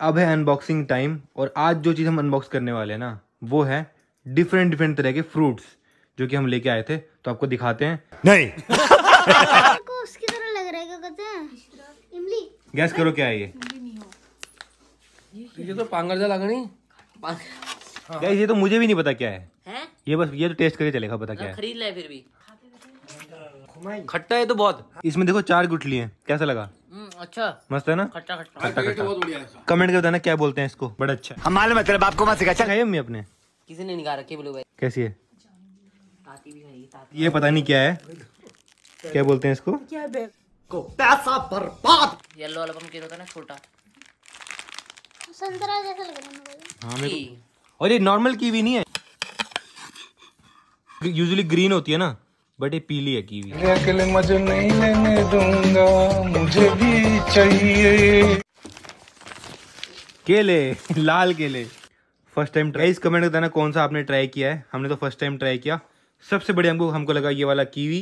अब है unboxing time और आज जो चीज़ हम अनबॉक्स करने वाले हैं ना वो है डिफरेंट तरह के फ्रूट्स जो कि हम लेके आए थे, तो आपको दिखाते हैं। नहीं को उसकी तरह लग रहा है, क्या कहते हैं, इमली। गैस करो क्या है ये तो पांगरजा लग नहीं। गाइस ये तो मुझे भी नहीं पता क्या है? ये बस ये तो टेस्ट करके चलेगा, पता क्या है। खरीद ले फिर भी। खट्टा है तो बहुत। इसमें देखो 4 गुठली हैं, कैसा लगा? अच्छा मस्त है ना? खट्टा खट्टा। बहुत बढ़िया है। कमेंट कर बताना क्या बोलते हैं इसको, बड़ा अच्छा है। हम मालूम है तेरे बाप को मत सिखा। खाई मम्मी अपने? किसी ने निकाल रखी ब्लू भाई। कैसी है? ताती भी है ताती। ये पता नहीं क्या है, क्या बोलते हैं इसको? पैसा बर्बाद। येलो वाला पंपकिन होता है ना छोटा। संतरा जैसा लग रहा है मुझे। हाँ मेरे को। और ये नॉर्मल कीवी नहीं है, यूजुअली ग्रीन होती है ना, बट ये पीली है कीवी। अकेले मजे नहीं लेने दूंगा, मुझे भी चाहिए केले, लाल केले। First time try. कमेंट करना कौन सा आपने ट्राई किया है। हमने तो फर्स्ट टाइम ट्राई किया। सबसे बढ़िया हमको लगा ये वाला कीवी।